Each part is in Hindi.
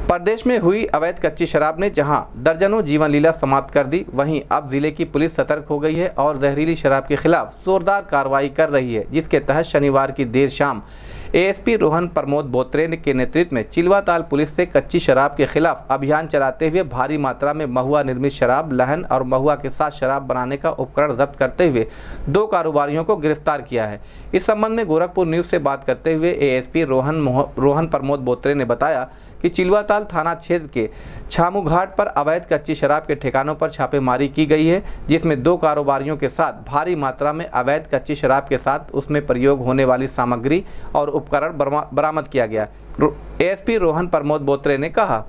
प्रदेश में हुई अवैध कच्ची शराब ने जहां दर्जनों जीवन लीला समाप्त कर दी, वहीं अब जिले की पुलिस सतर्क हो गई है और जहरीली शराब के खिलाफ जोरदार कार्रवाई कर रही है, जिसके तहत शनिवार की देर शाम एएसपी रोहन प्रमोद बोत्रे के नेतृत्व में चिलवाताल पुलिस से कच्ची शराब के खिलाफ अभियान चलाते हुए भारी मात्रा में महुआ निर्मित शराब, लहन और महुआ के साथ शराब बनाने का उपकरण जब्त करते हुए 2 कारोबारियों को गिरफ्तार किया है। इस संबंध में गोरखपुर न्यूज से बात करते हुए एएसपी रोहन प्रमोद बोत्रे ने बताया कि चिलवाताल थाना क्षेत्र के छामू घाट पर अवैध कच्ची शराब के ठिकानों पर छापेमारी की गई है, जिसमें 2 कारोबारियों के साथ भारी मात्रा में अवैध कच्ची शराब के साथ उसमें प्रयोग होने वाली सामग्री और उपकरण बरामद किया गया। एएसपी रोहन प्रमोद बोत्रे ने कहा,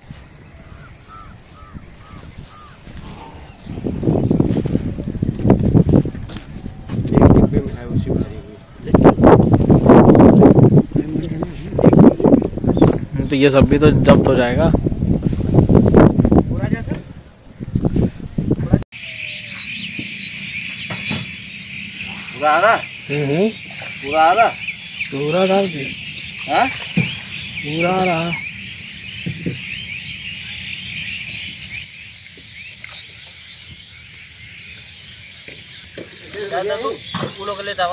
तो ये सब भी तो जब्त हो जाएगा। पूरा आ रहा? पूरा आ रहा? पूरा डाल दे। हाँ? पूरा आ रहा। फूलों के लेता हुआ।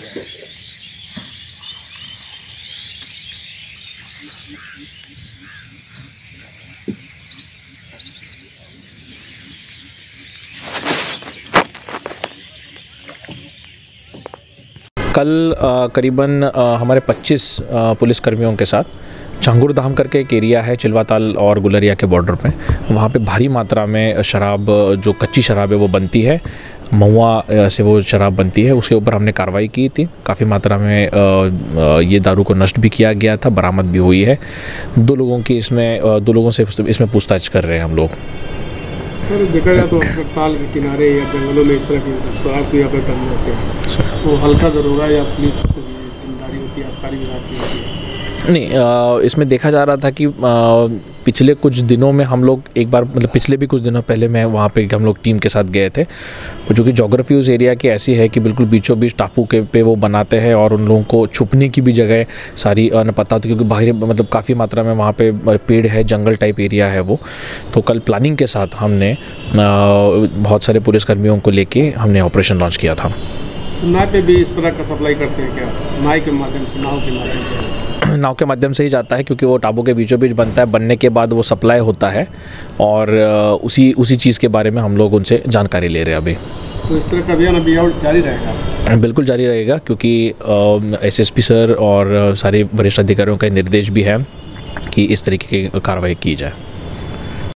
कल करीबन हमारे 25 पुलिसकर्मियों के साथ चांगुरधाम करके एक एरिया है चिलवाताल और गुलरिया के बॉर्डर पे, वहाँ पे भारी मात्रा में शराब, जो कच्ची शराब है वो बनती है, महुआ से वो शराब बनती है, उसके ऊपर हमने कार्रवाई की थी। काफ़ी मात्रा में ये दारू को नष्ट भी किया गया था, बरामद भी हुई है। 2 लोगों से इसमें पूछताछ कर रहे हैं हम लोग। सर देखा जाए तो अस्पताल के किनारे या जंगलों में इस तरह की शराब की अवैध धंधे होते हैं, तो हल्का दरोगा या पुलिस को जिम्मेदारी होती है, आबकारी विभाग की होती है? नहीं, इसमें देखा जा रहा था कि पिछले कुछ दिनों में हम लोग एक बार, मतलब पिछले भी कुछ दिनों पहले मैं वहाँ पे हम लोग टीम के साथ गए थे, जो कि जोग्राफी उस एरिया की ऐसी है कि बिल्कुल बीचों बीच टापू के पे वो बनाते हैं और उन लोगों को छुपने की भी जगह सारी न पता होती, क्योंकि बाहर मतलब काफ़ी मात्रा में वहाँ पे पेड़ है, जंगल टाइप एरिया है वो। तो कल प्लानिंग के साथ हमने बहुत सारे पुलिसकर्मियों को लेके हमने ऑपरेशन लॉन्च किया था। नाव पे भी इस तरह का सप्लाई करते हैं क्या? नाव के माध्यम से? नाव के माध्यम से ही जाता है, क्योंकि वो टापू के बीचों बीच बनता है, बनने के बाद वो सप्लाई होता है और उसी चीज़ के बारे में हम लोग उनसे जानकारी ले रहे हैं अभी। तो इस तरह का अभियान अभी और जारी रहेगा? बिल्कुल जारी रहेगा, क्योंकि एसएसपी सर और सारे वरिष्ठ अधिकारियों का निर्देश भी है कि इस तरीके की कार्रवाई की जाए।